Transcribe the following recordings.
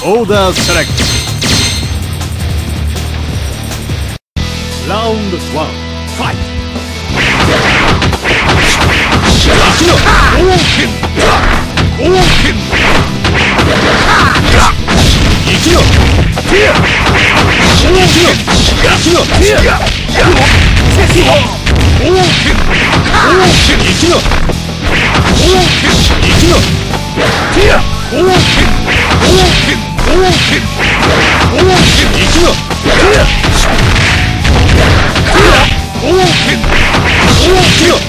Order select. Round 1 fight. 行くの王剣王剣行くのティア行くの行くのティア王剣王剣行くの王剣行くのティア王剣王剣王剣王剣行くのティア王剣王剣の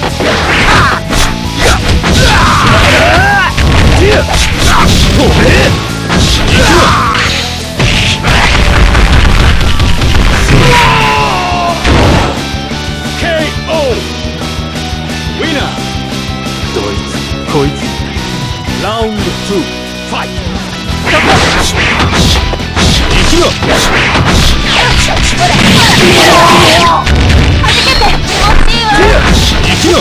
KO ウィナーどいつこいつラウンド2ファイト行くの行くの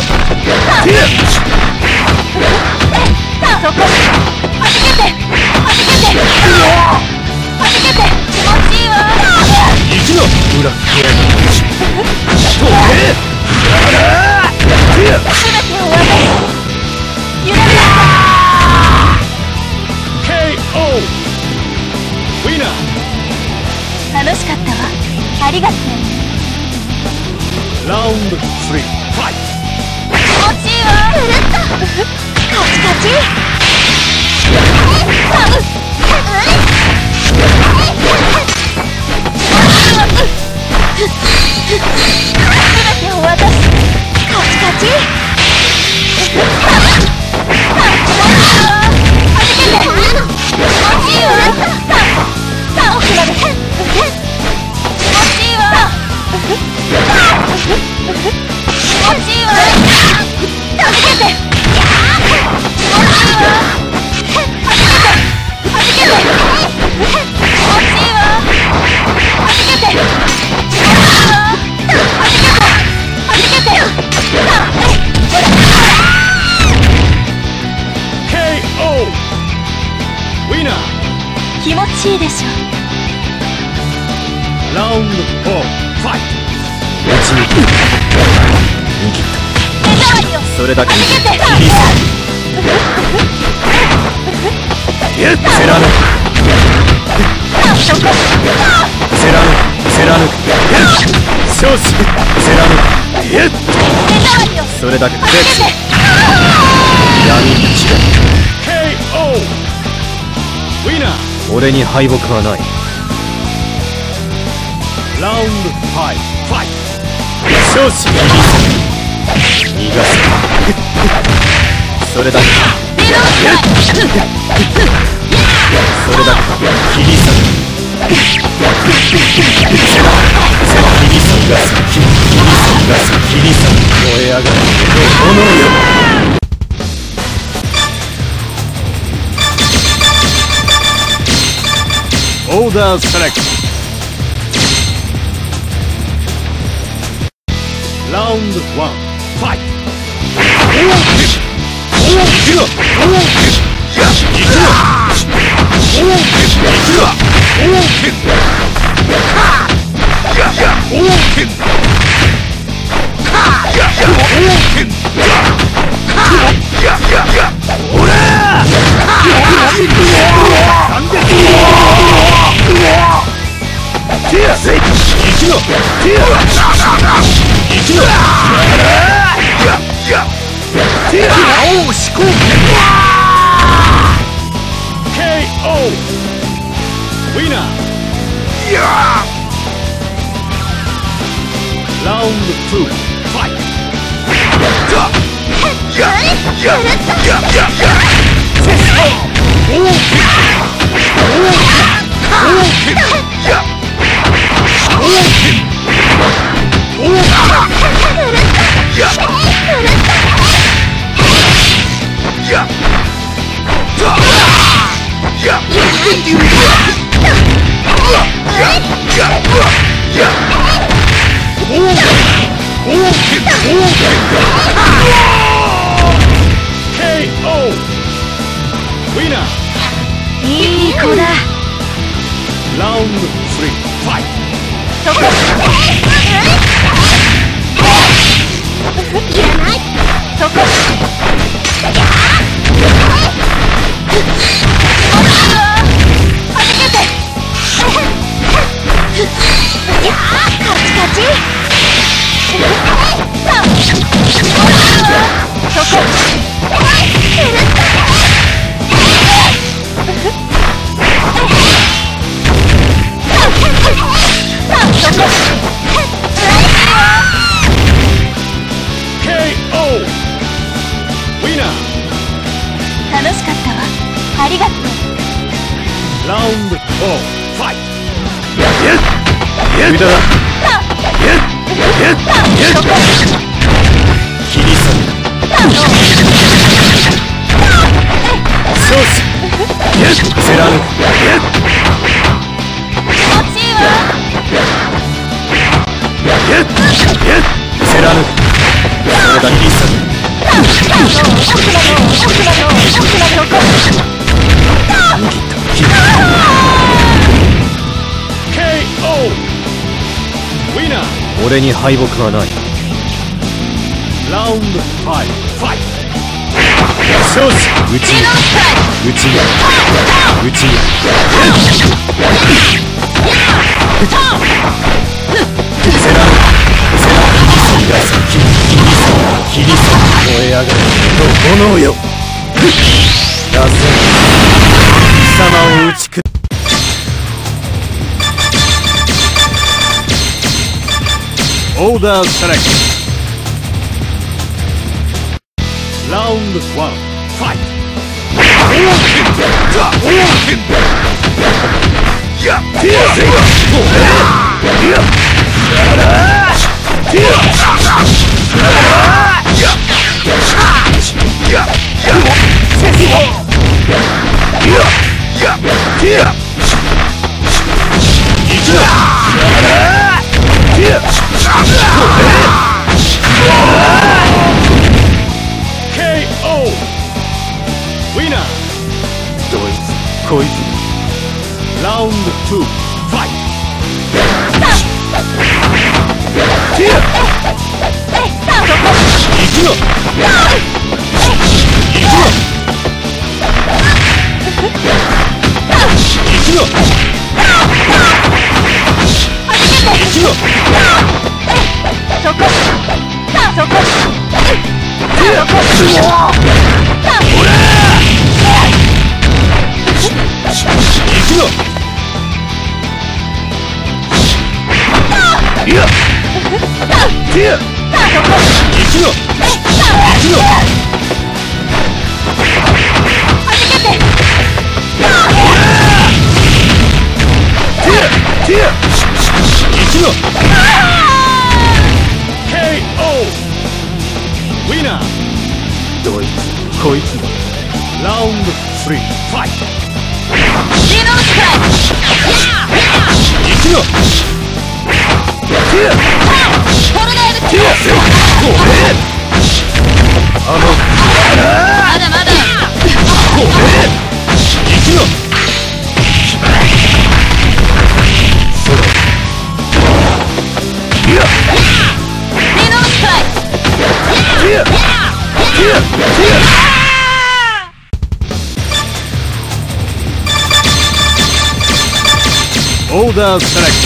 そこはじけてはじけてはじけて気持ちいいわ行くのブラックエンとけすべてを渡す揺れる KO ウィナー楽しかったわありがとうラウンド3ファイト気持ちいいわうるっとカチカチ全てを渡すカチカチはじけて気持ちいいわ奥まで気持ちいいわ気持ちいいわはじけて気持ちいいでしょラウンド4ファイトうちに握った目障りをそれだけにリリースセラヌセラヌセラヌ少子セラヌ目障りをそれだけで闇に散れ KO ウィナー俺に敗北はないラウンド5ファイト少子逃がすそれだけそれだけ切り裂く切り裂かす切り裂く燃え上がる炎よOrder select. Round 1 fight. KO Winner Round 2 Fight KO Winner いい子だラウンド3ファイト。 そこ。いらない。そこ。はじけて。やあ、カチカチ。そこ。楽しかったわ。ありがとう。 ラウンド4ファイト。無駄だ。切り裂く。ソースセラヌ気持ちいいわ。 セラヌそれが切り裂く。俺に敗北はない。ラウンド5ファイト。ソース内に内に内にセラン切り裂く燃え上がる炎よ。なぜ貴様を打ち砕く。オーダーセレクト。ラウンド1ファイト。KO ウィナー。どいつこいつ。ラウンド2ファイト。行くよ。行くよ。行くよ。行くよ。 そこ。そこ。 ウィナー。どいつこいつ。ラウンド3ファイト。行くよ。まだまだ。 行くよ。オーダーセレク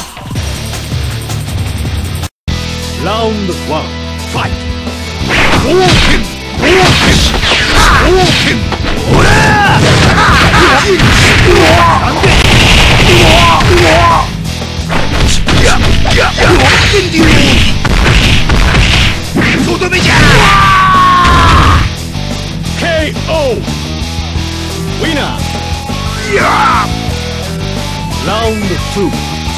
ト。ラウンド1ファイト。とどめじゃ。 KO ウィナー。ラウンド2ファ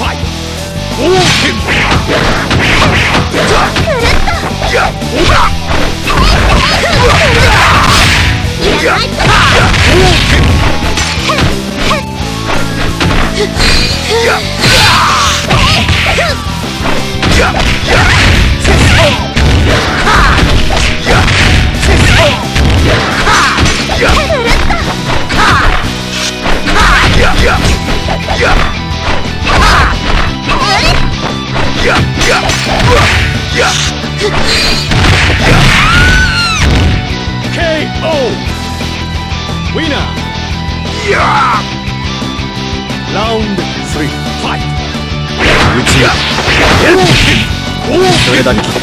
イト。KO KO! Winner! Round 3 fight! 打ちやそれだけ打ち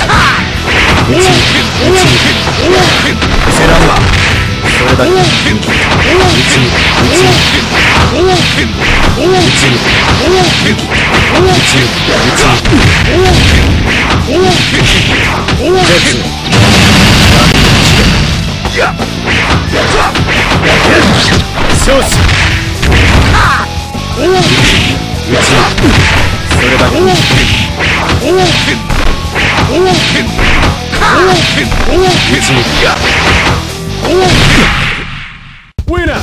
セランマそれだけ打 Winner!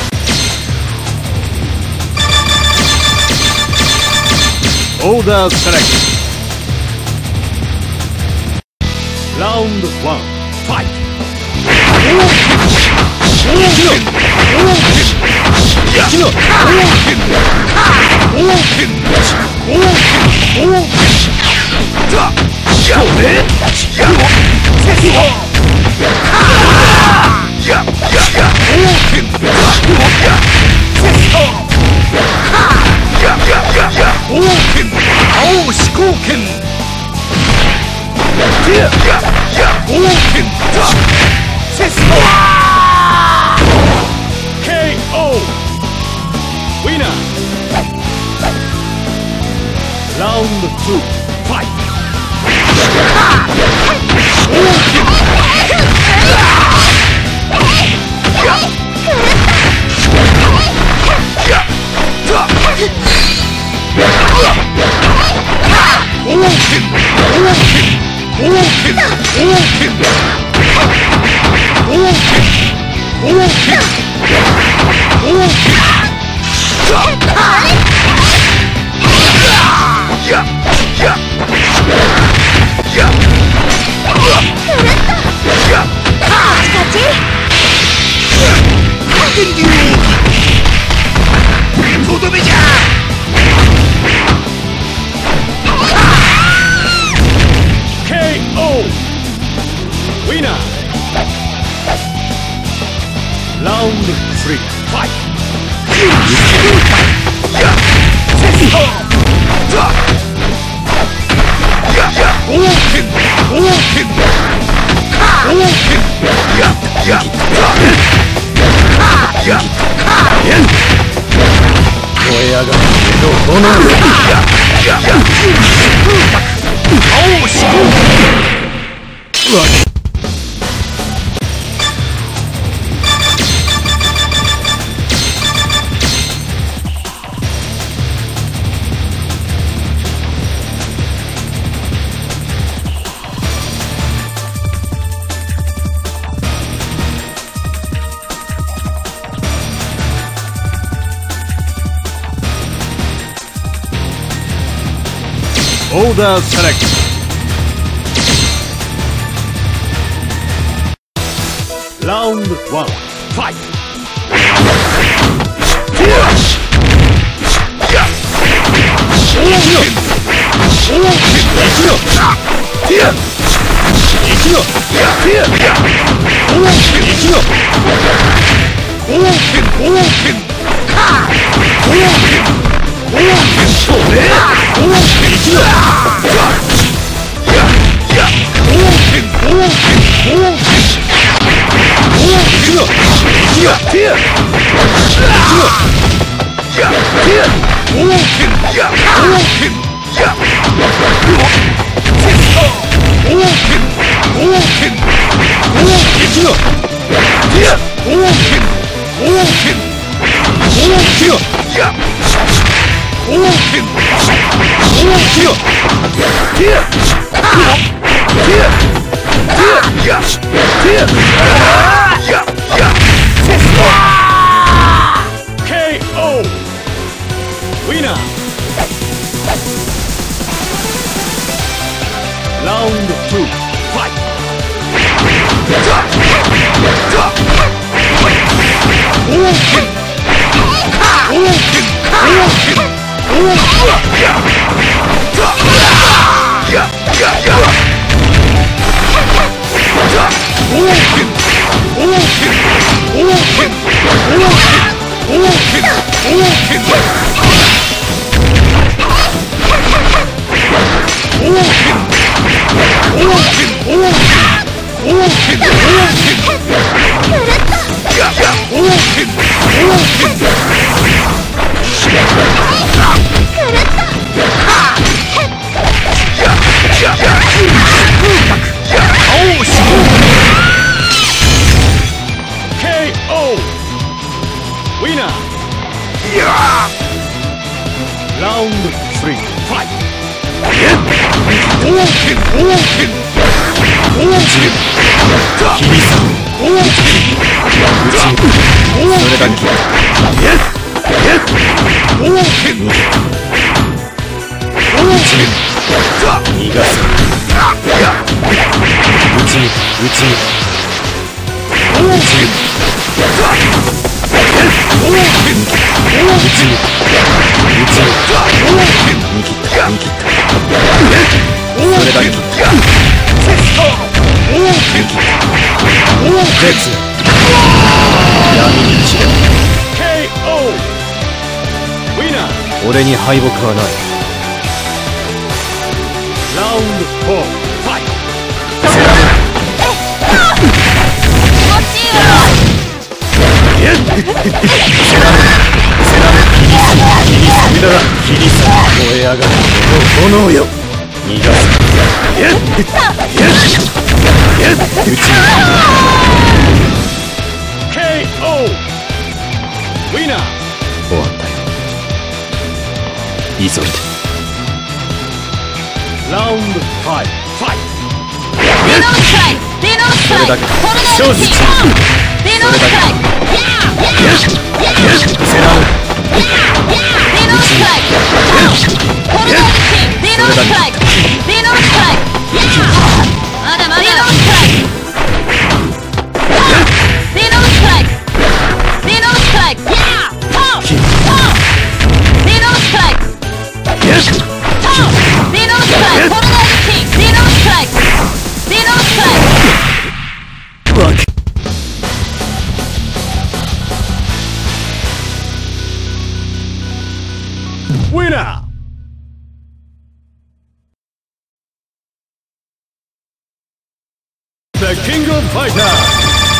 Order selected. Round 1 fight! 青四光剣 KO! Winner! Round 2 fight! とどめじゃ KO! Winner! Round 3 fight! 燃え上がる炎青四光剣 Order selected. Round 1 fight! KO! Winner! Round 2 fight! お KO! Winner! Round 3, fight! それだけ逃がす内にそれだけ絶闇に散れ KO! Winner! 俺に敗北はない Round 4, fight! 気持ちいいわ。 切り裂燃え上がる炎よ逃がす内に KO! Winner! 終わったよ急いで Round 5, fight! デノストライク、デノストライク、 それだけトルネードキック、デノストライク、 セラムデノストライク、トルネードキック、デノストライク、デノストライク、まだまだデノストライク、デノストライク、デノストライク、デノストライク、デノストライク、トルネードキック、デノストライク、デノストライク。 バカ Winner! The King of Fighters!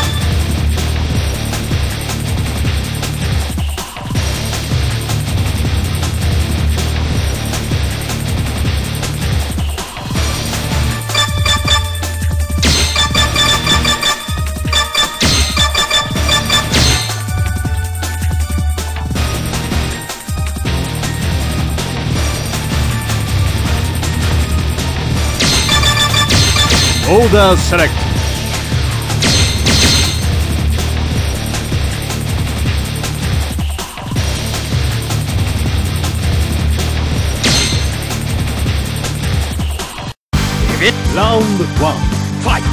Order select. Round 1, fight!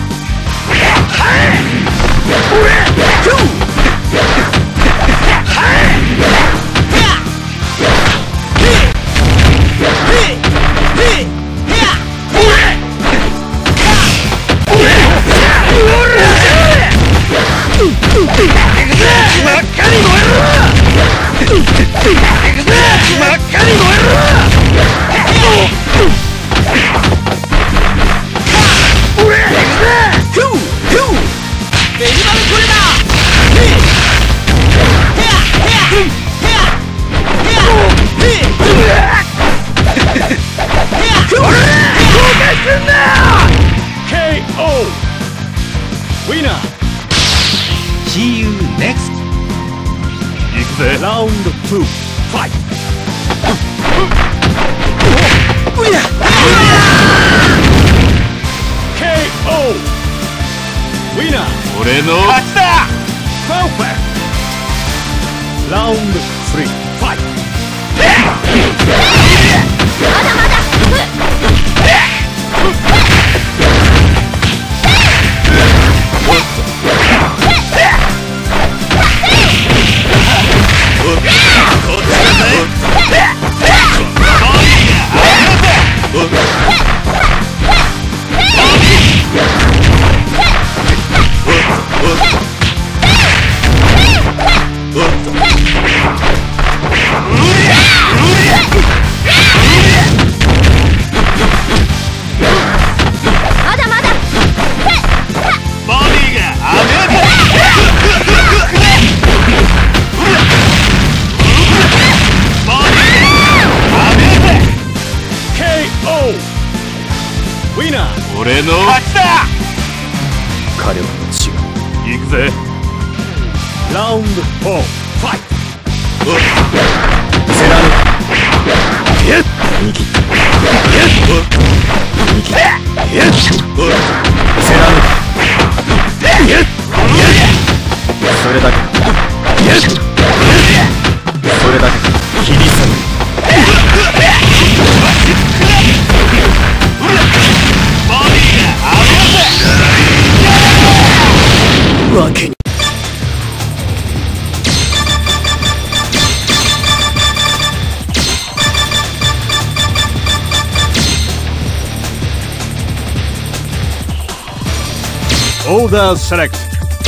KO! Winner! See you next 行くぜ Round 2, fight! KO! Winner! 俺の勝ちだ Perfect! Round 3, fight! まだまだ。 俺の勝ちだ。 火力の違い。 行くぜ。 ラウンド4ファイト。 おっセラヌやっ見切ったやっ見切ったやっセラヌやっそれだけやっそれだけ切り裂くわけにオーダーセレクト。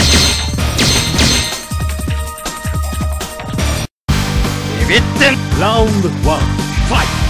ビビってん。 ラウンド1ファイト。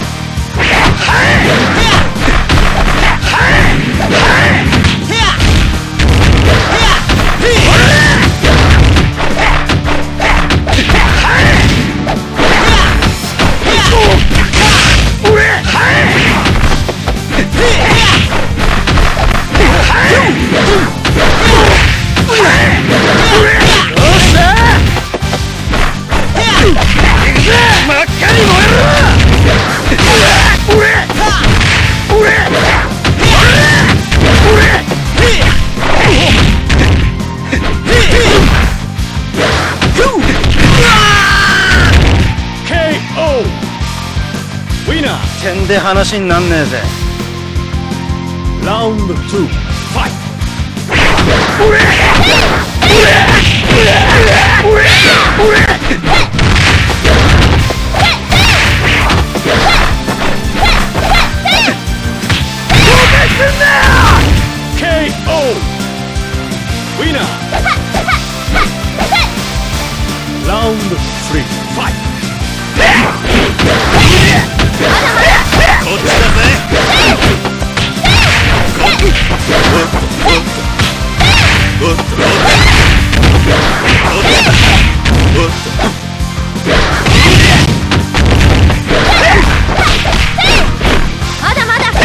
点で話になんねえぜ。 ラウンド2ファイト。KO ウィナー。ラウンド3ファイト。 こっちだぜ。 まだまだ。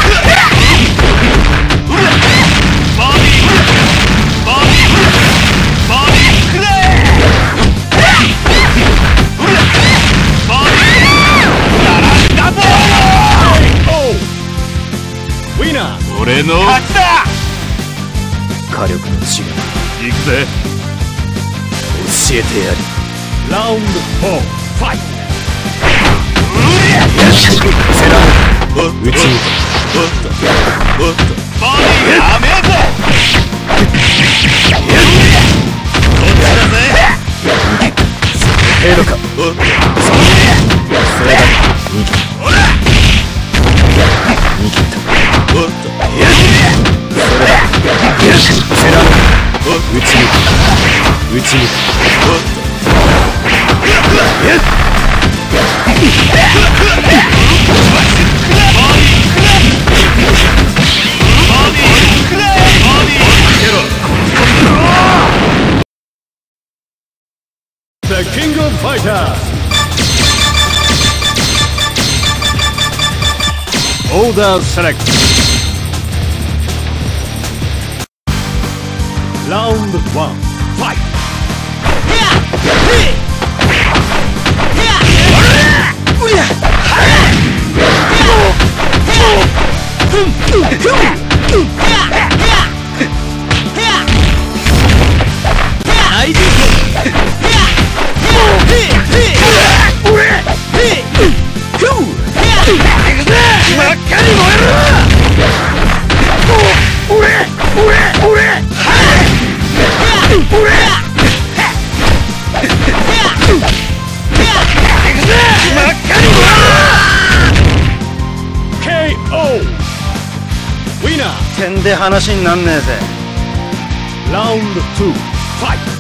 俺の勝ちだ。 火力の違い。 行くぜ。 教えてやる。ラウンド4ファイト。セラン打ち抜け。 おっとおっとボディやめぜ。こっちだぜ。 程度か。 おっとそれだけ見切った見切った。 おっとそれだけセラン打ち抜け打ち抜け。 おっと The King of Fighters Order Select Round 1 Fight KO ウィナー点で話になんねえぜ。 ラウンド2ファイト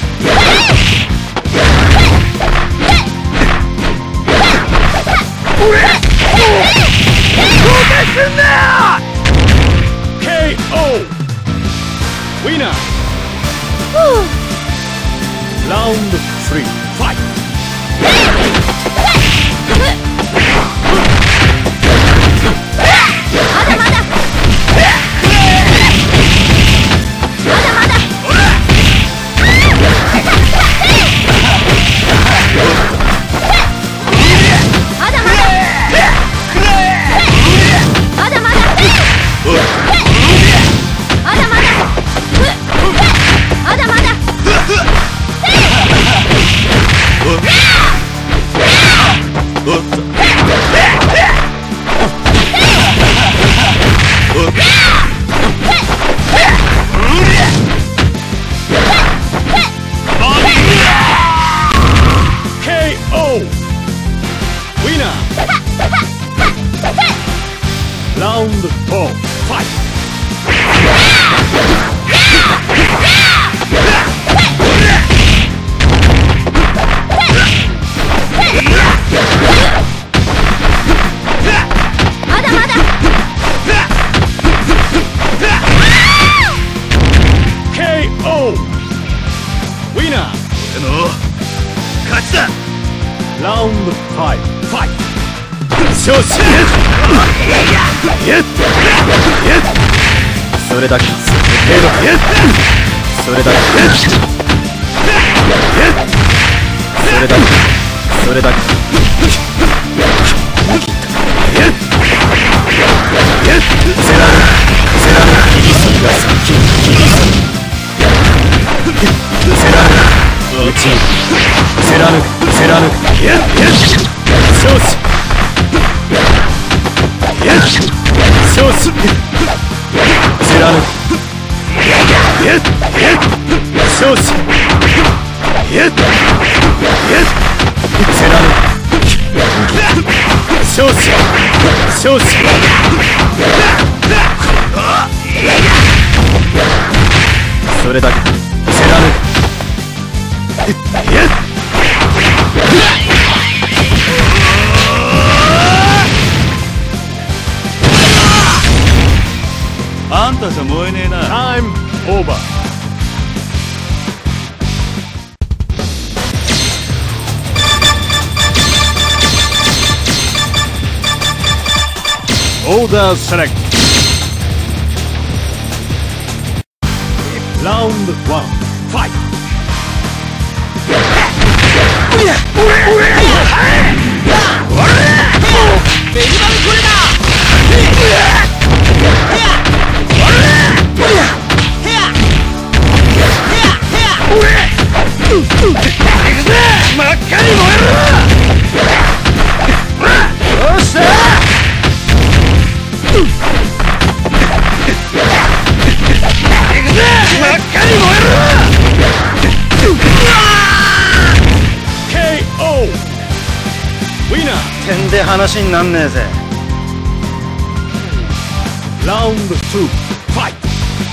KO ウィナーラウンド3ファイトまだまだ。 俺の勝ちだ。 ラウンド5ファイト。 勝負。 それだけ。それだけ。それだけ。それだけ。セラヌキリスが先。セラヌうちセラヌ少子少子セラヌ少子セラヌ少子少子それだけセラヌあんたじゃ燃えねえな。 タイムオーバー。オーダーセレクト。ラウンド1ファイト。 ベリバルこれだ。 真っ赤に燃えろ。 よっしゃ真っ赤に燃えろ。 KO ウィナー。 点で話になんねえぜ。 ラウンド2ファイト。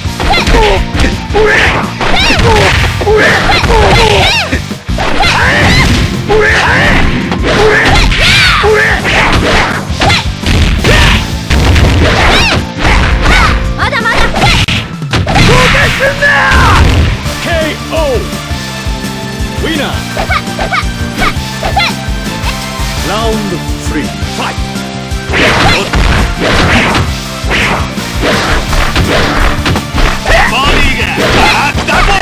まだまだ。 KO ウィナー。ラウンド3ファイト。 ボディがあったぞ。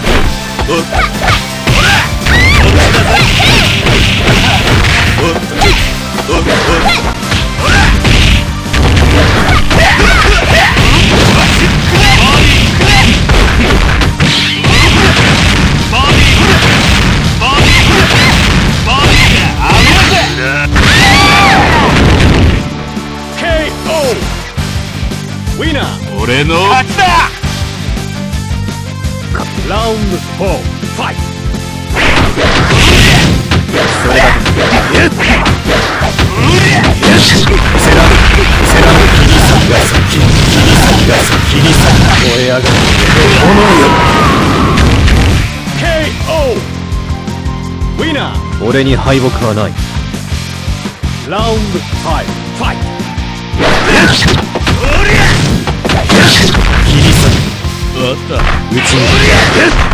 ウィナー。 俺の勝ちだ。 ラウンド4ファイト。それだけ。セラヌキリサが先に燃え上がる炎よ。KO ウィナー。俺に敗北はない。ラウンド5ファイト。キリサあった。 うちに